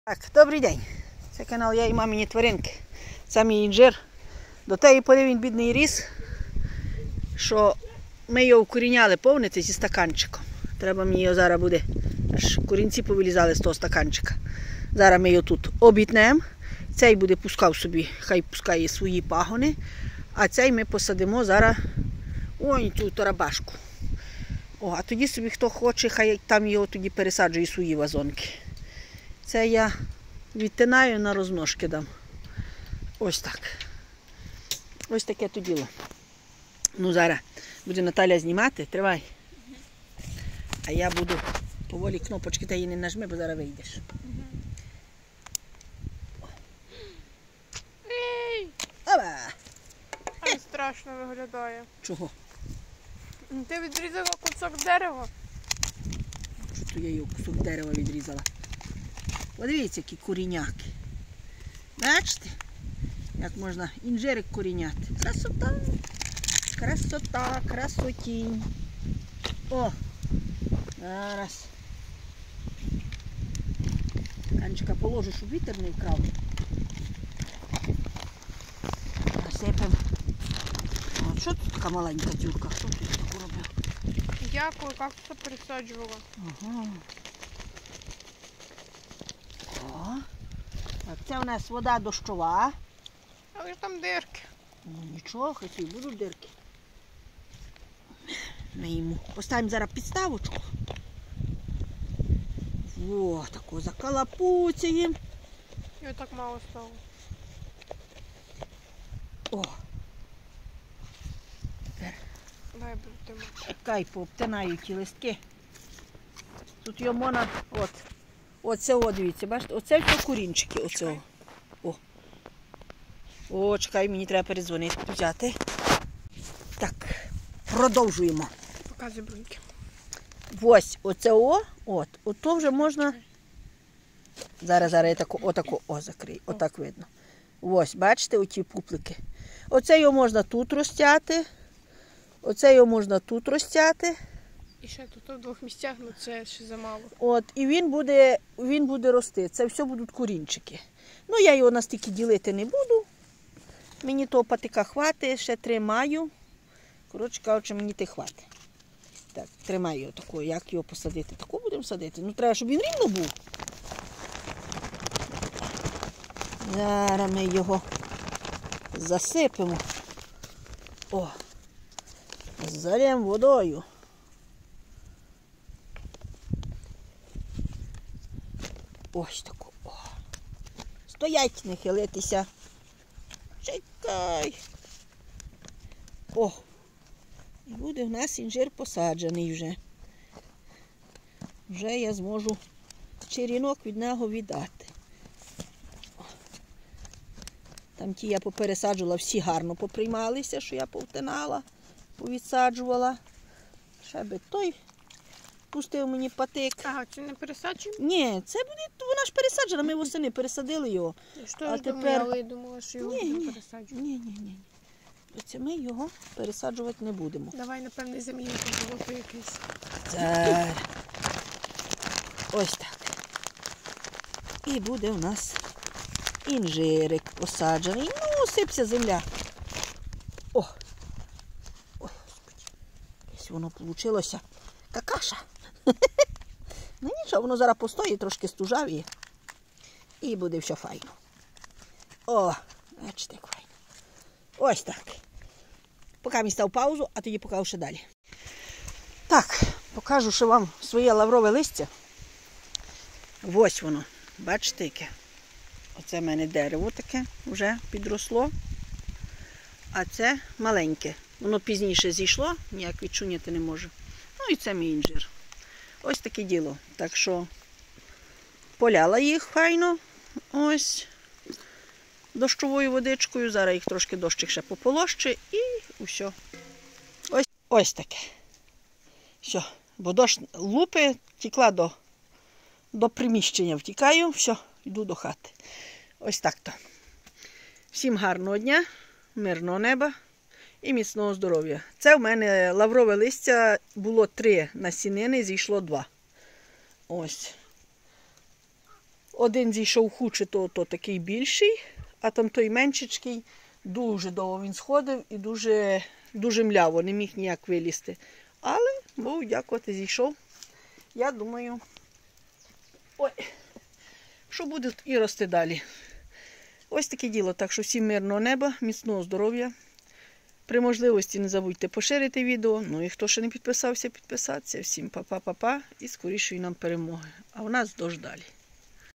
Так, добрий день. Це канал Я і мамині тваринки. Це мій інжир. До тієї пори він бідний ріс, що ми його вкоріняли повністю зі стаканчиком. Треба мені його зараз буде, аж корінці повилізали з того стаканчика. Зараз ми його тут обітнемо. Цей буде пускав собі, хай пускає свої пагони. А цей ми посадимо зараз ось цю тарабашку. А тоді собі хто хоче, хай там його тоді пересаджує свої вазонки. Це я відтинаю, на розмножки дам. Ось так. Ось таке то діло. Ну, зараз буде Наталя знімати, тривай. А я буду поволі кнопочки, та її не нажми, бо зараз вийдеш. Опа! Ай, страшно виглядає. Чого? Ти відрізала кусок дерева? Що то я її кусок дерева відрізала? Подивіться, які коріняки. Бачите? Як можна інжирик коріняти. Красота! Красота, красотінь. О! Зараз. Канчика положу, щоб вітер не вкрав. Насипемо. О, що тут така маленька дюрка? Хто тут таку робив? Я коли кактуса пересаджувала. Ага. О. Так, це у нас вода дощова. Але ж там дирки. Ну нічого, хай і будуть дирки. Ми йому поставимо зараз підставочку. О, таку закалапуцяємо. І так мало стало. О. Тепер. Дай будемо. Чекай, пообтинаю ті листки. Тут його можна, оце, дивіться, бачите, оце все корінчики, оцього. О, чекай, мені треба передзвонити, взяти. Так, продовжуємо. Показуй бруньки. Ось, оце ото вже можна. Зараз я отаку закрию, отак видно. Ось, бачите, оті пуплики. Оце його можна тут розтяти. Оце його можна тут розтяти. І ще тут в двох місцях, ну це ще замало. І він буде рости. Це все будуть корінчики. Ну, я його настільки ділити не буду. Мені того патика хватить, ще 3 маю. Коротше кажучи, мені те хватить. Так, тримаю його такого. Як його посадити? Таку будемо садити. Ну, треба, щоб він рівно був. Зараз ми його засипемо. Залємо водою. Ось таку. Стоять, не хилитися. Чекай. І буде в нас інжир посаджений вже. Вже я зможу черінок від нього віддати. Там ті я попересаджувала, всі гарно поприймалися, що я повтинала, повідсаджувала. Ще би той пустив мені патик. Ага, це не пересаджуємо? Ні, це буде, вона ж пересаджена, ми восени пересадили його. А тепер... Я думала, що його не пересаджуємо. Ні. Оце ми його пересаджувати не будемо. Давай, напевне, замінимо болото якесь. Зараз. Ось так. І буде у нас інжирик посаджений. Ну, сипся земля. Ой, Господи. Ось воно вийшло. Какаша. Ну нічого, воно зараз постоїть, трошки стужавіє. І буде все файно. Бачите, як файно. Ось так. Поки мені став паузу, а тоді покажу ще далі. Так, покажу ще вам своє лаврове листя. Ось воно. Бачите, яке? Оце в мене дерево таке вже підросло. А це маленьке. Воно пізніше зійшло, ніяк відчуняти не можу. Ну і це мій інжир. Ось таке діло. Так що поляла їх файно. Ось. Дощовою водичкою. Зараз їх трошки дощик ще пополоще і все. Ось таке. Все. Бо дощ лупи, тікла до приміщення. Втікаю, все, йду до хати. Ось так-то. Всім гарного дня, мирного неба і міцного здоров'я. Це в мене лаврове листя, було 3 насінини, зійшло 2. Ось. Один зійшов худше, то такий більший, а там той меншечкий, дуже довго він сходив і дуже мляво, не міг ніяк вилізти. Але, Богу дякувати, зійшов. Я думаю, що буде і рости далі. Ось таке діло. Так що всім мирного неба, міцного здоров'я. При можливості не забудьте поширити відео. Ну і хто ще не підписався, підписатися. Всім па-па-па-па і скорішої нам перемоги. А у нас дощ далі.